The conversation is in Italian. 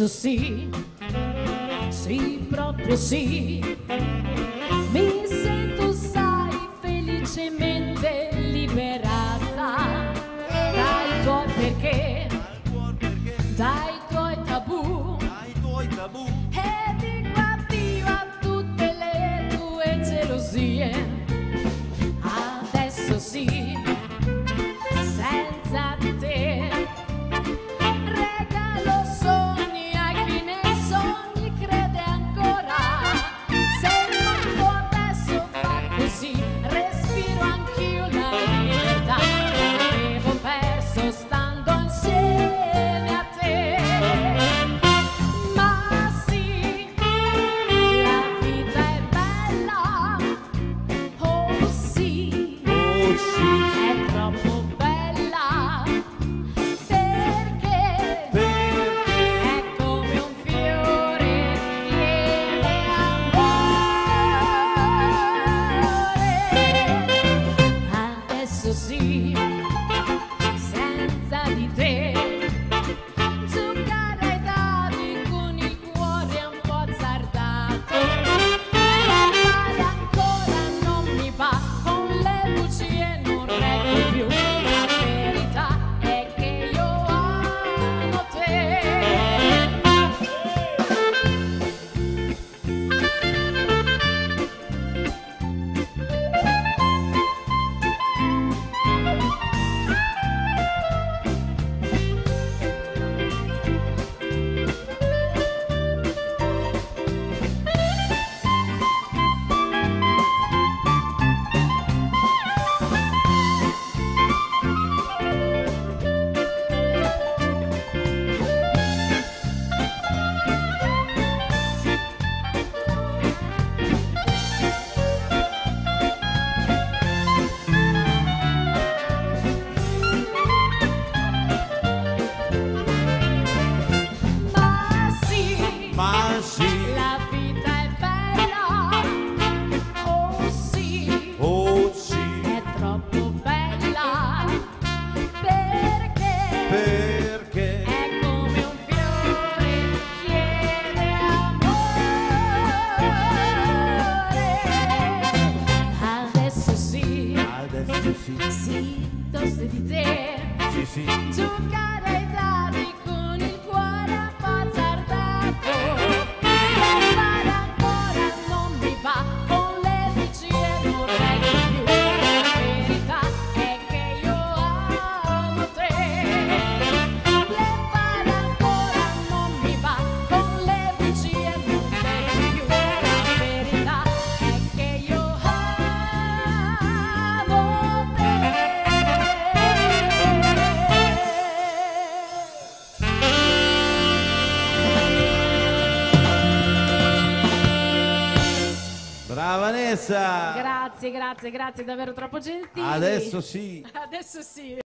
Adesso sì, sì, proprio sì, mi sento, sai, felicemente liberata dai tuoi perché, dai tuoi tabù, e dico addio a tutte le tue gelosie. Adesso sì, senza di te regalo sogni a chi nei sogni crede ancora. Se il mondo adesso fa così, respiro anch'io la libertà che avevo perso stando insieme a te. Ma sì, la vita è bella, oh sì, è troppo bella, perché è come un fiore chiede amore. Adesso sì, senza di te, giocare ai dadi con il cuore un po' azzardato. Parlare ancora non mi va, con le bugie non reggo più. La verità è che io amo te. Ma sì, la vita è bella, oh sì, è troppo bella, perché è come un fiore chiede amore. Adesso sì, sì, dosso di te, giocare ai dadi con il cuore un po' azzardato. Parlare ancora non mi va, con le bugie non reggo più. La verità è che io amo te. Parlare ancora non mi va, con le bugie non reggo più. La verità è che io amo te. Brava Vanessa! Grazie, grazie, grazie, davvero troppo gentili. Adesso sì! Adesso sì.